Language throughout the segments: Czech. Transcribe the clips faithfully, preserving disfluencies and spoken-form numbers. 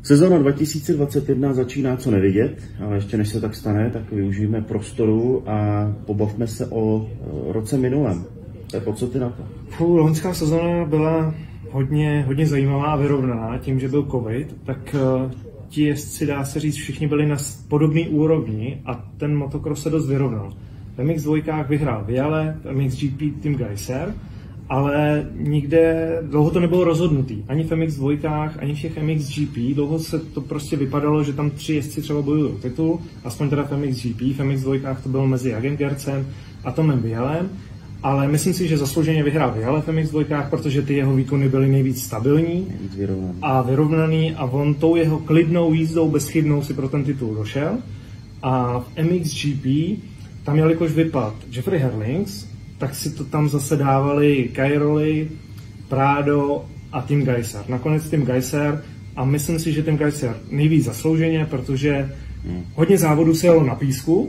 Sezóna dva tisíce dvacet jedna začíná co nevidět, ale ještě než se tak stane, tak využijeme prostoru a pobavme se o roce minulém. Tak co ty na to? Fů, loňská sezóna byla hodně, hodně zajímavá a vyrovnaná tím, že byl covid, tak uh, ti jezdci, dá se říct, všichni byli na podobné úrovni a ten motocross se dost vyrovnal. V M X dva vyhrál Viale, v M X G P Tim Gajser, ale nikde dlouho to nebylo rozhodnutý. Ani v M X dva, ani v těch M X G P. Dlouho se to prostě vypadalo, že tam tři jezdci třeba bojují o titul, aspoň teda v M X G P. V M X dva to bylo mezi Jagem Gercem a Tomem Vialem. Ale myslím si, že zaslouženě vyhrál Viale v M X dva, protože ty jeho výkony byly nejvíc stabilní vyrovnaný. a vyrovnaný a on tou jeho klidnou jízdou bezchybnou si pro ten titul došel. A v M X G P tam jelikož vypad Jeffrey Herlings, tak si to tam zase dávali Cairoli, Prado a Tim Gajser. Nakonec Tim Gajser a myslím si, že Tim Gajser nejvíc zaslouženě, protože hodně závodů se jelo na písku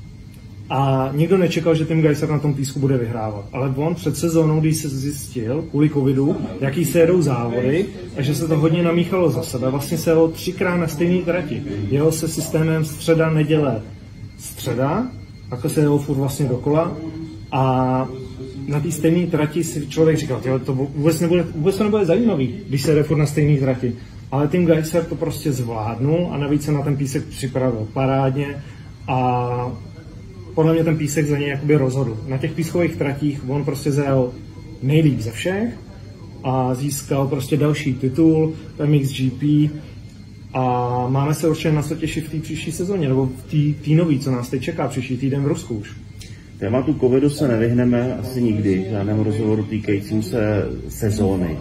a nikdo nečekal, že Tim Gajser na tom písku bude vyhrávat. Ale on před sezónou, když se zjistil kvůli covidu, jaký se jedou závody a že se to hodně namíchalo za sebe, vlastně se jelo třikrát na stejné trati. Jelo se systémem středa, neděle, středa, takhle se jelo furt vlastně dokola. A na té stejné trati si člověk říkal, to vůbec, nebude, vůbec to nebude zajímavý, když se jde furt na stejné trati. Ale Tim Gajser to prostě zvládnul a navíc se na ten písek připravil parádně a podle mě ten písek za něj jakoby rozhodl. Na těch pískových tratích on prostě zajel nejlíp ze všech a získal prostě další titul v M X G P a máme se určitě na co těšit v té příští sezóně, nebo v té nový, co nás teď čeká příští týden v Rusku už. Tématu covidu se nevyhneme asi nikdy, žádnému rozhovoru týkajícím se sezóny.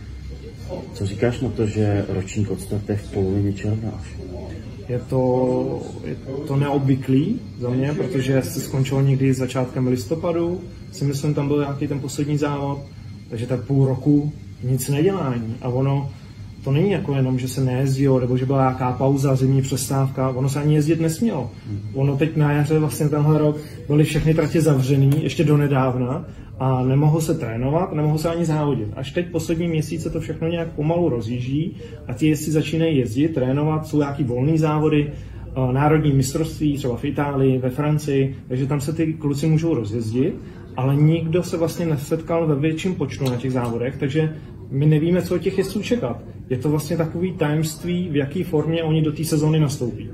Co říkáš na to, že ročník odstartuje v polovině června až? Je to, je to neobvyklý za mě, protože se skončilo někdy začátkem listopadu, si myslím, tam byl nějaký ten poslední závod, takže tak půl roku nic nedělání a ono to není jako jenom, že se nejezdilo, nebo že byla nějaká pauza, zimní přestávka, ono se ani jezdit nesmělo. Ono teď na jaře vlastně tenhle rok byly všechny tratě zavřený, ještě donedávna, a nemohlo se trénovat, nemohlo se ani závodit. Až teď poslední měsíce to všechno nějak pomalu rozjíždí a ti jezdci začínají jezdit, trénovat, jsou nějaký volný závody, národní mistrovství, třeba v Itálii, ve Francii, takže tam se ty kluci můžou rozjezdit, ale nikdo se vlastně nesetkal ve větším počtu na těch závodech, takže my nevíme, co od těch jezdců čekat. Je to vlastně takový tajemství, v jaké formě oni do té sezóny nastoupí.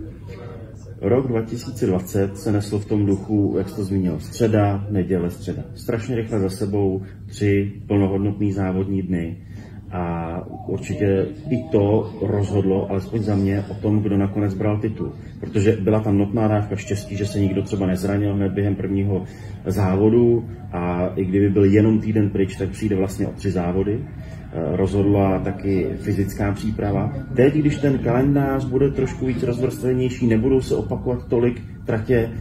Rok dva tisíce dvacet se nesl v tom duchu, jak jsi to zmínil, středa, neděle, středa. Strašně rychle za sebou tři plnohodnotný závodní dny a určitě i to rozhodlo, alespoň za mě, o tom, kdo nakonec bral titul. Protože byla tam notná dávka štěstí, že se nikdo třeba nezranil hned během prvního závodu a i kdyby byl jenom týden pryč, tak přijde vlastně o tři závody. Rozhodla taky fyzická příprava. Teď, když ten kalendář bude trošku víc rozvrstvenější, nebudou se opakovat tolik tratě,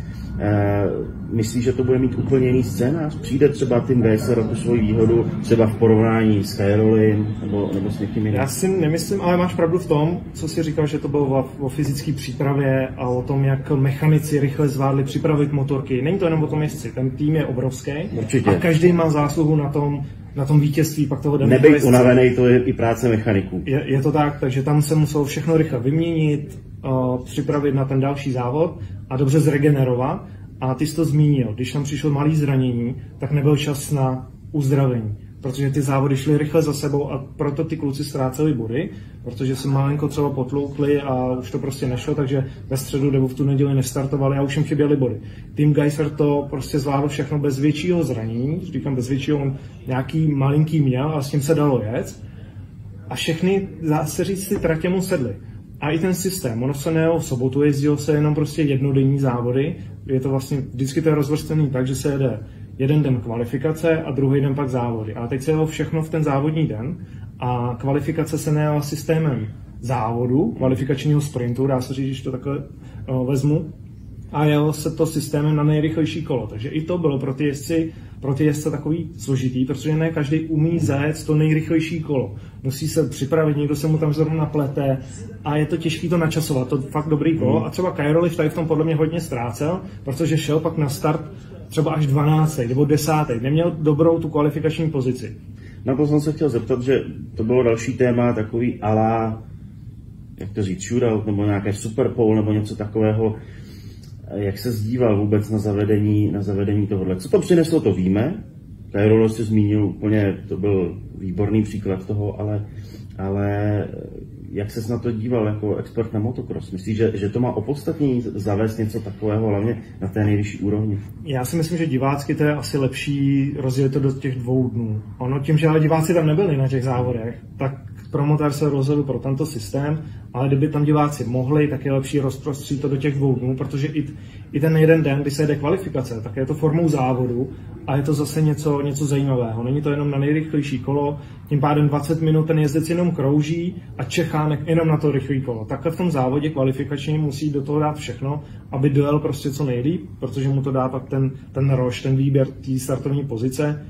myslíš, že to bude mít úplně jiný scénář? Přijde třeba Tim Gajser o tu svoji výhodu třeba v porovnání s Cairoli nebo, nebo s někým jiným? Já si nemyslím, ale máš pravdu v tom, co jsi říkal, že to bylo o, o fyzické přípravě a o tom, jak mechanici rychle zvládli připravit motorky. Není to jenom o tom jezdci, ten tým je obrovský. Určitě. A každý má zásluhu na tom, na tom vítězství pak toho daného jezdce. Nebejt unavený, to je i práce mechaniků. Je, je to tak, takže tam se muselo všechno rychle vyměnit, uh, připravit na ten další závod a dobře zregenerovat. A ty jsi to zmínil, když tam přišlo malé zranění, tak nebyl čas na uzdravení, protože ty závody šly rychle za sebou a proto ty kluci ztráceli body, protože se malinko třeba potloukli a už to prostě nešlo, takže ve středu nebo v tu neděli nestartovali a už jim chyběly body. Tim Gajser to prostě zvládl všechno bez většího zranění, říkám bez většího, on nějaký malinký měl a s tím se dalo jet a všechny, dá se říct, ty tratě mu sedly. A i ten systém, ono se nejelo v sobotu, jezdilo se jenom prostě jednodenní závody, je to vlastně vždycky to je rozvrstvený tak, že se jede jeden den kvalifikace a druhý den pak závody. Ale teď se jelo všechno v ten závodní den a kvalifikace se nejela systémem závodu, kvalifikačního sprintu, dá se říct, když to takhle uh, vezmu, a jelo se to systémem na nejrychlejší kolo. Takže i to bylo pro ty jezdci, pro ty jezdce takový složitý, protože ne každý umí zajet to nejrychlejší kolo. Musí se připravit, někdo se mu tam zrovna plete a je to těžké to načasovat, to fakt dobrý kolo. A třeba Cairoli tady v tom podle mě hodně ztrácel, protože šel pak na start třeba až dvanáctý nebo desátý Neměl dobrou tu kvalifikační pozici. Na to jsem se chtěl zeptat, že to bylo další téma, takový alá jak to říct, shootout nebo nějaké super pole nebo něco takového. Jak se zdíval vůbec na zavedení, na zavedení tohohle? Co to přineslo, to víme. Tyrrell se zmínil úplně, to byl výborný příklad toho, ale, ale jak ses na to díval jako expert na motocross? Myslíš, že, že to má opodstatnění zavést něco takového, hlavně na té nejvyšší úrovni? Já si myslím, že divácky to je asi lepší rozdělit to do těch dvou dnů. Ono tím, že ale diváci tam nebyli na těch závodech, tak promotér se rozhodl pro tento systém, ale kdyby tam diváci mohli, tak je lepší rozprostřít to do těch dvou dnů, protože i, i ten jeden den, kdy se jede kvalifikace, tak je to formou závodu a je to zase něco, něco zajímavého. Není to jenom na nejrychlejší kolo, tím pádem dvacet minut ten jezdec jenom krouží a čeká jenom na to rychlé kolo. Takhle v tom závodě kvalifikační musí do toho dát všechno, aby dojel prostě co nejlíp, protože mu to dá pak ten, ten roš, ten výběr té startovní pozice.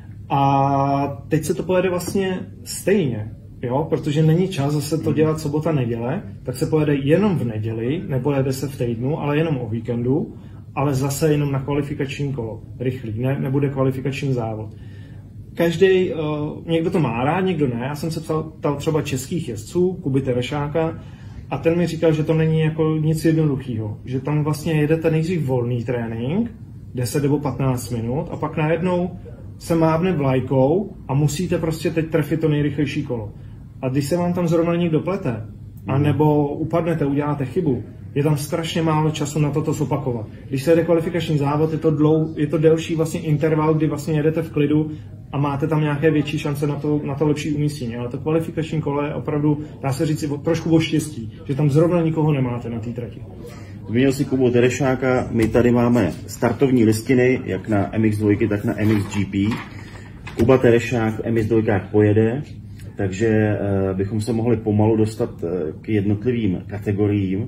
A teď se to pojede vlastně stejně. Jo, protože není čas zase to dělat sobota, neděle, tak se pojede jenom v neděli, nepojede se v týdnu, ale jenom o víkendu, ale zase jenom na kvalifikační kolo, rychlý, ne, nebude kvalifikační závod. Každý, uh, někdo to má rád, někdo ne, já jsem se ptal, ptal třeba českých jezdců, Kuby Terešáka, a ten mi říkal, že to není jako nic jednoduchého, že tam vlastně jedete nejdřív volný trénink, deset nebo patnáct minut, a pak najednou se mávne vlajkou a musíte prostě teď trefit to nejrychlejší kolo. A když se vám tam zrovna někdo plete, anebo upadnete, uděláte chybu, je tam strašně málo času na toto zopakovat. Když se jede kvalifikační závod, je to, dlou, je to delší vlastně interval, kdy vlastně jedete v klidu a máte tam nějaké větší šance na to, na to lepší umístění. Ale to kvalifikační kolo je opravdu, dá se říct, trošku o štěstí, že tam zrovna nikoho nemáte na té trati. Zmínil si Kubu Terešáka, my tady máme startovní listiny, jak na M X dva, tak na M X G P. Kuba Terešák v M X dva pojede, takže uh, bychom se mohli pomalu dostat uh, k jednotlivým kategoriím,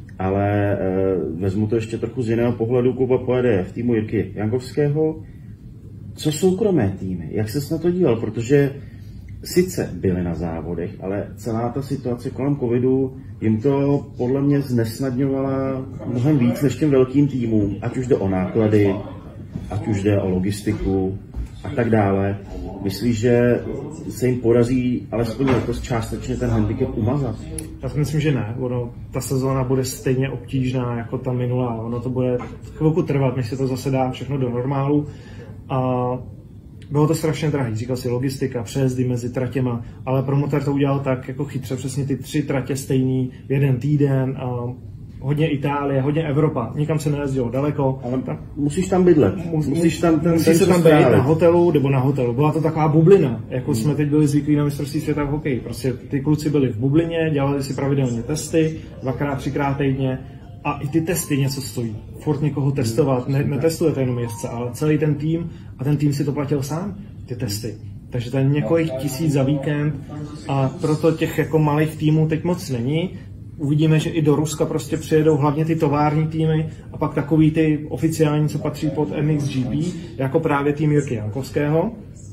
ale uh, vezmu to ještě trochu z jiného pohledu. Kuba pojede v týmu Jirky Jankovského. Co soukromé týmy? Jak ses na to díval? Protože sice byli na závodech, ale celá ta situace kolem covidu jim to podle mě znesnadňovala mnohem víc než těm velkým týmům, ať už jde o náklady, ať už jde o logistiku a tak dále. Myslíš, že se jim podaří alespoň letos částečně ten handicap umazat? Já si myslím, že ne. Ono, ta sezóna bude stejně obtížná jako ta minulá. Ono to bude chvilku trvat, než se to zase dá všechno do normálu. A bylo to strašně drahý, říkal si logistika, přejezdy mezi tratěma, ale promotér to udělal tak jako chytře, přesně ty tři tratě stejný, jeden týden, a hodně Itálie, hodně Evropa, nikam se nejezdilo daleko. Ale tam, musíš tam bydlet, mus, musíš tam ten, musíš ten se tam být na hotelu nebo na hotelu. Byla to taková bublina, jako hmm. jsme teď byli zvyklí na mistrovství světa v hokeji. Prostě ty kluci byli v bublině, dělali si pravidelně testy, dvakrát, třikrát týdně. A i ty testy něco stojí. Furt někoho testovat, ne, netestujete jenom jezdce, ale celý ten tým, a ten tým si to platil sám, ty testy. Takže to je několik tisíc za víkend a proto těch jako malých týmů teď moc není. Uvidíme, že i do Ruska prostě přijedou hlavně ty tovární týmy a pak takový ty oficiální, co patří pod M X G P, jako právě tým Jirky Jankovského.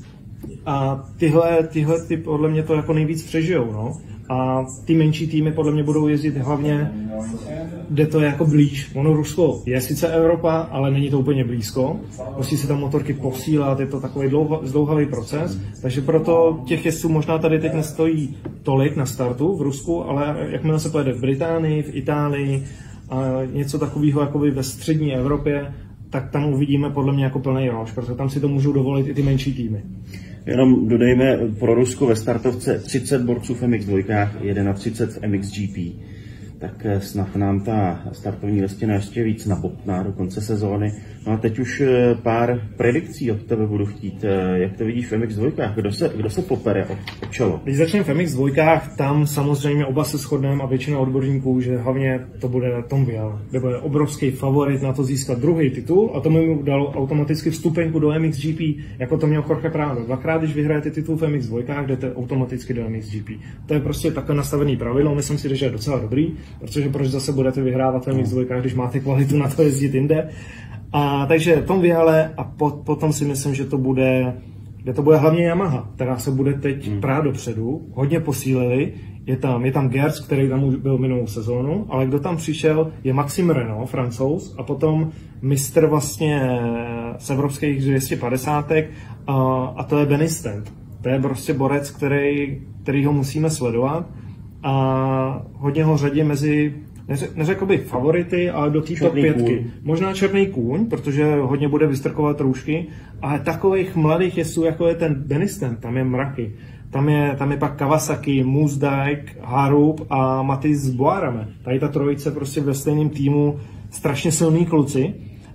A tyhle, tyhle ty podle mě to jako nejvíc přežijou, no. A ty menší týmy podle mě budou jezdit hlavně, kde to je jako blíž. Ono Rusko je sice Evropa, ale není to úplně blízko. Musí se tam motorky posílat, je to takový dlouho, zdlouhavý proces. Takže proto těch jezdců možná tady teď nestojí tolik na startu v Rusku, ale jakmile se pojede v Británii, v Itálii a něco takového jakoby ve střední Evropě, tak tam uvidíme podle mě jako plný roš, protože tam si to můžou dovolit i ty menší týmy. Jenom dodejme pro Rusko ve startovce třicet borců v M X dva, třicet jedna v M X G P. Tak snad nám ta startovní listina ještě víc nabobtná do konce sezóny. No a teď už pár predikcí od tebe budu chtít. Jak to vidíš v M X dva? Kdo se, kdo se popere o, o čelo? Když začneme v M X dva, tam samozřejmě oba se shodneme a většina odborníků, že hlavně to bude Tom Vialle, kde bude obrovský favorit na to získat druhý titul a to mu dalo automaticky vstupenku do M X G P, jako to měl Jorge Prado. Dvakrát, když vyhrajete titul v M X dva, jdete automaticky do M X G P. To je prostě takhle nastavený pravidlo, myslím si, že je docela dobrý, protože proč zase budete vyhrávat v M X dva, když máte kvalitu na to jezdit jinde. A takže Tom Vialle a po, potom si myslím, že to bude, že to bude hlavně Yamaha, která se bude teď hmm. prát dopředu, hodně posílili. Je tam, je tam Gerz, který tam už byl minulou sezónu, ale kdo tam přišel je Maxime Renault, Francouz, a potom mistr vlastně z evropských dvě stě padesát a, a to je Benny Stent. To je prostě borec, který, který ho musíme sledovat. a hodně ho řadí mezi, neřekl bych favority, ale do té top pětky. Kůň. Možná černý kůň, protože hodně bude vystrkovat růžky, ale takových mladých jezdců, jako je ten Denisten, tam je mraky. Tam je, tam je pak Kawasaki, Moosdijk, Harub a Matiz Boarame. Tady ta trojice prostě ve stejném týmu, strašně silní kluci.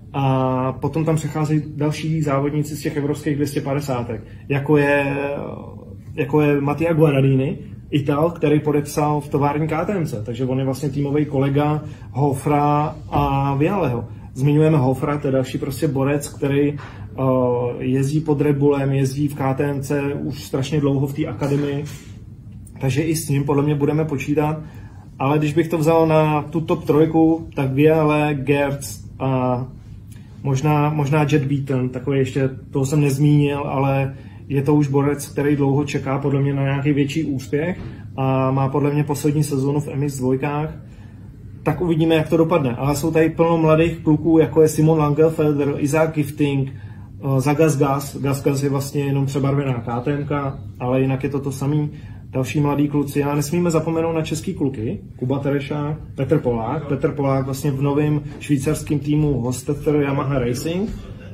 A potom tam přecházejí další závodníci z těch evropských dvě stě padesát, jako je, jako je Mattia Guaradini, Ital, který podepsal v tovární K T M C, takže on je vlastně týmový kolega Hofra a Vialeho. Zmiňujeme Hofra, to je další prostě borec, který uh, jezdí pod Red Bullem, jezdí v K T M C už strašně dlouho v té akademii, takže i s ním podle mě budeme počítat. Ale když bych to vzal na tu top trojku, tak Viale, Gertz a možná, možná Jet Beaton, takový ještě, toho jsem nezmínil, ale je to už borec, který dlouho čeká podle mě na nějaký větší úspěch a má podle mě poslední sezónu v M X dva, tak uvidíme, jak to dopadne. Ale jsou tady plno mladých kluků, jako je Simon Langelfelder, Isaac Gifting, Zagas Gas. Gas Gas je vlastně jenom přebarvená K T M ka, ale jinak je to to samý. Další mladí kluci. A nesmíme zapomenout na český kluky. Kuba Terešák, Petr Polák. Petr Polák vlastně v novém švýcarském týmu Hostetter Yamaha Racing.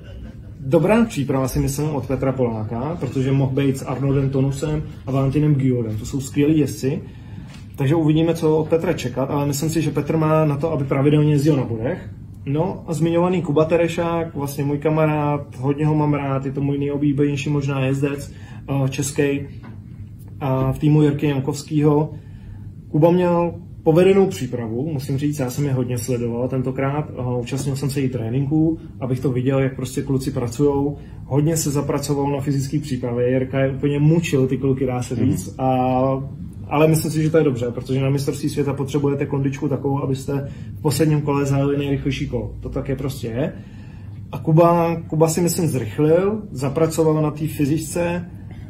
Dobrá příprava si myslím od Petra Poláka, protože mohl být s Arnoldem Tonusem a Valentinem Guillaume. To jsou skvělí jezdci. Takže uvidíme, co od Petra čekat, ale myslím si, že Petr má na to, aby pravidelně jezdil na bodech. No a zmiňovaný Kuba Terešák, vlastně můj kamarád, hodně ho mám rád, je to můj nejoblíbenější možná jezdec český a v týmu Jirky Jankovského. Kuba měl povedenou přípravu, musím říct, já jsem je hodně sledoval tentokrát, účastnil jsem se i tréninků, abych to viděl, jak prostě kluci pracujou. Hodně se zapracoval na fyzické přípravě, Jirka je úplně mučil ty kluky, dá se říct, a, ale myslím si, že to je dobře, protože na mistrovství světa potřebujete kondičku takovou, abyste v posledním kole zajeli nejrychlejší kolo. To také prostě je. A Kuba, Kuba si myslím zrychlil, zapracoval na té fyzičce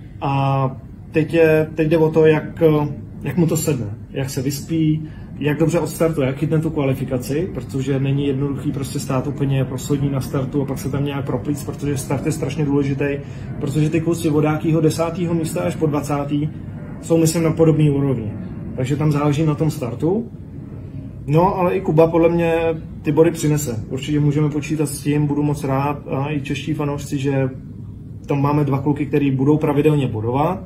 a teď, je, teď jde o to, jak, jak mu to sedne, jak se vyspí, jak dobře odstartuje, jak chytne tu kvalifikaci, protože není jednoduchý prostě stát úplně poslední na startu a pak se tam nějak proplíct, protože start je strašně důležitý, protože ty kluci od nějakého desátého místa až po dvacátého jsou myslím na podobné úrovni, takže tam záleží na tom startu. No, ale i Kuba podle mě ty body přinese. Určitě můžeme počítat s tím, budu moc rád a i čeští fanoušci, že tam máme dva kluky, který budou pravidelně bodovat.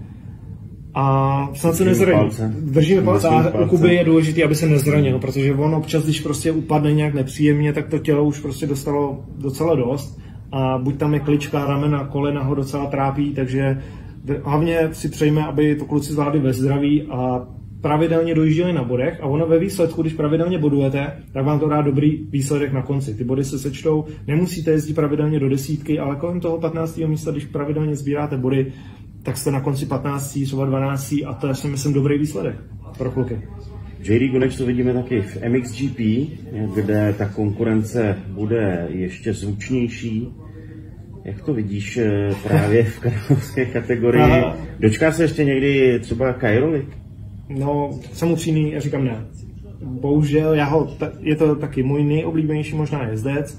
A snad se nezraní. Držíme palce a u Kuby je důležité, aby se nezranil, protože on občas, když prostě upadne nějak nepříjemně, tak to tělo už prostě dostalo docela dost. A buď tam je klička, ramena, kolena ho docela trápí, takže hlavně si přejme, aby to kluci zvládli ve zdraví a pravidelně dojížděli na bodech. A ono ve výsledku, když pravidelně bodujete, tak vám to dá dobrý výsledek na konci. Ty body se sečtou, nemusíte jezdit pravidelně do desítky, ale kolem toho patnáctého místa, když pravidelně sbíráte body, tak jste na konci patnáctého, třeba dvanáctého a to je si myslím dobrý výsledek pro kluky. J D konečně vidíme taky v M X G P, kde ta konkurence bude ještě zvučnější. Jak to vidíš právě v královské kategorii? Dočká se ještě někdy třeba Cairoli? No, jsem upřímný, já říkám ne. Bohužel, já ho, je to taky můj nejoblíbenější možná jezdec.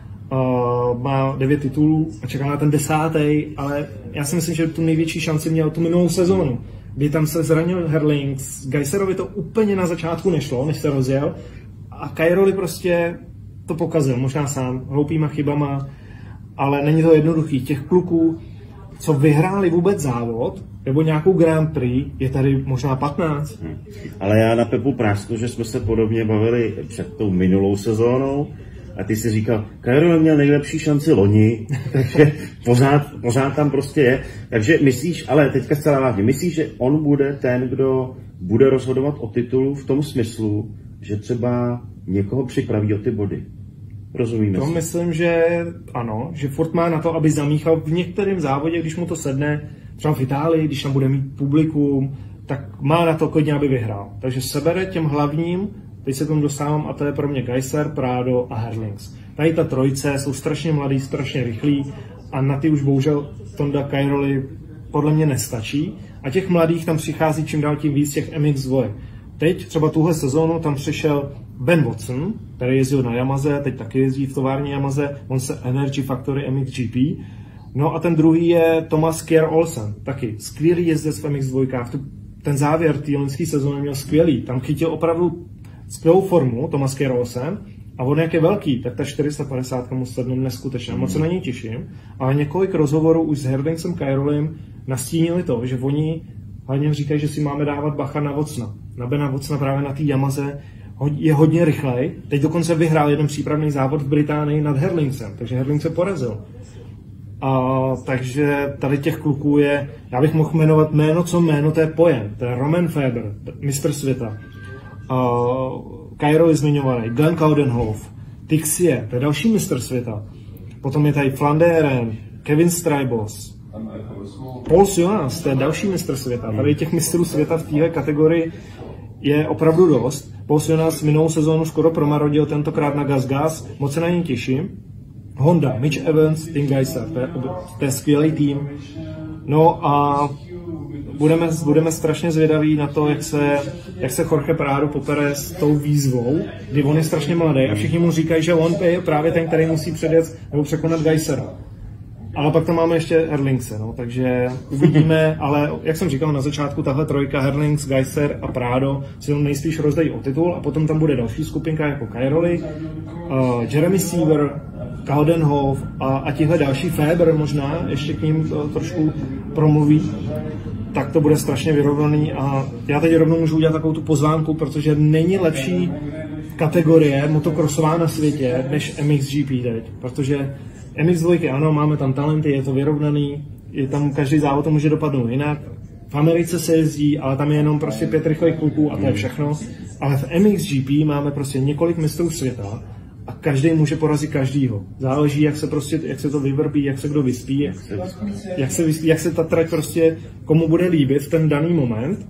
Uh, má devět titulů a čeká na ten desátý, ale já si myslím, že tu největší šanci měl tu minulou sezónu, kdy tam se zranil Herlings, Geiserovi to úplně na začátku nešlo, než se rozjel a Cairoli prostě to pokazil, možná sám, hloupýma chybama, ale není to jednoduchý. Těch kluků, co vyhráli vůbec závod, nebo nějakou Grand Prix, je tady možná patnáct. Hmm. Ale já na Pepu prásknu, že jsme se podobně bavili před tou minulou sezónou, a ty si říkal, Cairoli měl nejlepší šanci loni, takže pořád, pořád tam prostě je. Takže myslíš, ale teďka zcela vážně, myslíš, že on bude ten, kdo bude rozhodovat o titulu v tom smyslu, že třeba někoho připraví o ty body? Rozumíme to si? Myslím, že ano, že furt má na to, aby zamíchal v některém závodě, když mu to sedne, třeba v Itálii, když tam bude mít publikum, tak má na to klidně, aby vyhrál. Takže sebere těm hlavním. Teď se tomu dostávám a to je pro mě Geiser, Prado a Herlings. Tady ta trojice jsou strašně mladí, strašně rychlí a na ty už bohužel Tonda Cairoli podle mě nestačí. A těch mladých tam přichází čím dál tím víc těch M X dva. Teď třeba tuhle sezónu tam přišel Ben Watson, který jezdil na Yamaze, teď taky jezdí v továrně Yamaze, on se Energy Factory M X G P. No a ten druhý je Thomas Kjær Olsen, taky skvělý jezdec v M X dva. ten závěr té loňské sezóny měl skvělý. Tam chytil opravdu skvělou formu Thomas Kjærulsen a on jak je velký, tak ta čtyři sta padesát mu sedne neskutečně. Mm. Moc se na něj těším. Ale několik rozhovorů už s Herlingsem Kajrolem nastínili to, že oni hlavně říkají, že si máme dávat bacha na Watsona. Na Bena Watsona právě na té Yamaze je hodně rychlej. Teď dokonce vyhrál jeden přípravný závod v Británii nad Herlingsem, takže Herlings se porazil. A, takže tady těch kluků je, já bych mohl jmenovat jméno co jméno, to je pojem. To je Roman Faber, mistr světa. Kajrol je zmiňovaný, Glenn Coudenhove, Tixie, to je další mistr světa. Potom je tady Flanderen, Kevin Strybos, Paul Jonas, to je další mistr světa. Tady těch mistrů světa v téhle kategorii je opravdu dost. Paul Jonas minulou sezónu skoro promarodil, tentokrát na Gas Gas, moc se na něj těším. Honda, Mitch Evans, Tim Gajser, to je, to je skvělý tým. No a budeme, budeme strašně zvědaví na to, jak se, jak se Jorge Prado popere s tou výzvou, kdy on je strašně mladý a všichni mu říkají, že on je právě ten, který musí předjet nebo překonat Gajsera. Ale pak tam máme ještě Herlingse, no, takže uvidíme, ale jak jsem říkal na začátku, tahle trojka Herlings, Gajser a Prado si nejspíš rozdají o titul a potom tam bude další skupinka jako Kajroli, uh, Jeremy Seaver, Coudenhove a, a tihle další, Faber možná, ještě k ním to, trošku promluví, tak to bude strašně vyrovnaný a já teď rovnou můžu udělat takovou tu pozvánku, protože není lepší kategorie motokrosová na světě než M X G P teď, protože M X dva, ano, máme tam talenty, je to vyrovnaný, je tam každý závod to může dopadnout jinak. V Americe se jezdí, ale tam je jenom prostě pět rychlých kluků a to je všechno. Ale v M X G P máme prostě několik mistrů světa a každý může porazit každýho. Záleží, jak se prostě, jak se to vyvrbí, jak se kdo vyspí, jak se, jak se, vyspí, jak se ta trať prostě komu bude líbit v ten daný moment.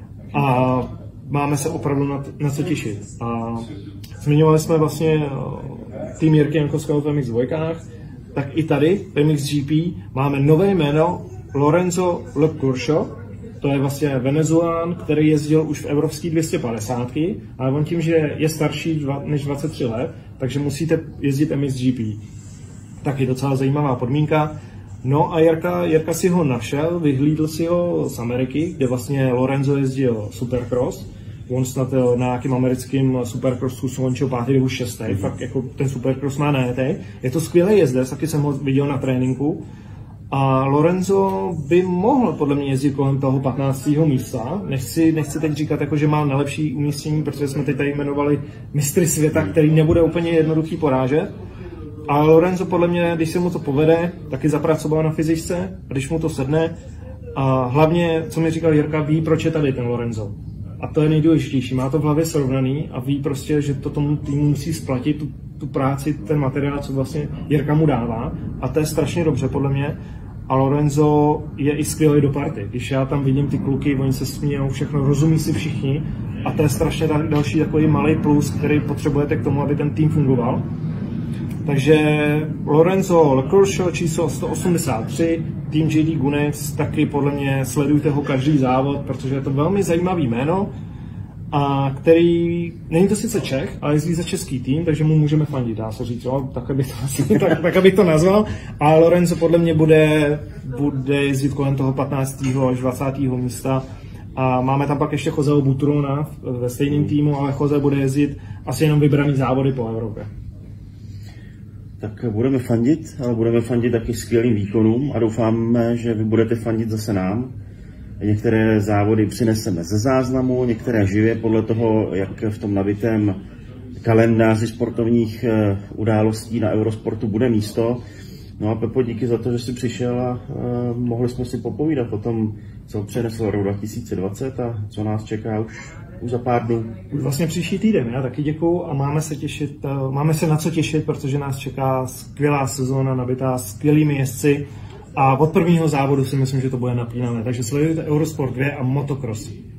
A máme se opravdu na, na co těšit. A zmiňovali jsme vlastně tým Jirky Jankovského v M X dva, tak i tady v M X G P máme nové jméno Lorenzo Lecurcio, to je vlastně Venezuelán, který jezdil už v evropský dvě stě padesát, ale on tím, že je starší než dvacet tři let, takže musíte jezdit M X G P. Taky docela zajímavá podmínka. No a Jirka, Jirka si ho našel, vyhlídl si ho z Ameriky, kde vlastně Lorenzo jezdil Supercross. On snad na nějakým americkým Supercrossu skončil pátý nebo šestý, mm-hmm. Fakt jako ten Supercross má najetej. Je to skvělý jezdec, taky jsem ho viděl na tréninku. A Lorenzo by mohl podle mě jezdit kolem toho patnáctého místa. Nechci, nechci teď říkat, jako, že má nejlepší umístění, protože jsme teď tady jmenovali mistry světa, který nebude úplně jednoduchý porážet. Ale Lorenzo podle mě, když se mu to povede, taky zapracoval na fyzičce, a když mu to sedne. A hlavně, co mi říkal Jirka, ví, proč je tady ten Lorenzo. A to je nejdůležitější. Má to v hlavě srovnaný a ví prostě, že to tomu týmu musí splatit tu, tu práci, ten materiál, co vlastně Jirka mu dává. A to je strašně dobře podle mě. A Lorenzo je i skvělý do party. Když já tam vidím ty kluky, oni se smějou, všechno, rozumí si všichni. A to je strašně další takový malý plus, který potřebujete k tomu, aby ten tým fungoval. Takže Lorenzo Lecurcio číslo sto osmdesát tři, tým J D Gunex, taky podle mě sledujte ho každý závod, protože je to velmi zajímavý jméno, a který, není to sice Čech, ale jezdí za český tým, takže mu můžeme fandit, dá se říct, jo? Tak, abych to, tak, tak abych to nazval. A Lorenzo podle mě bude, bude jezdit kolem toho patnáctého až dvacátého místa. A máme tam pak ještě Joseho Butrona ve stejném týmu, ale Jose bude jezdit asi jenom vybraný závody po Evropě. Tak budeme fandit, ale budeme fandit taky skvělým výkonům a doufáme, že vy budete fandit zase nám. Některé závody přineseme ze záznamu, některé živě podle toho, jak v tom nabitém kalendáři sportovních událostí na Eurosportu bude místo. No a Pepo, díky za to, že jsi přišel a uh, mohli jsme si popovídat o tom, co přinesl rok dva tisíce dvacet a co nás čeká už, už za pár dnů. Už vlastně příští týden, já taky děkuju a máme se těšit, uh, máme se na co těšit, protože nás čeká skvělá sezóna nabitá skvělými jezdci a od prvního závodu si myslím, že to bude napínané, takže sledujte Eurosport dva a motocross.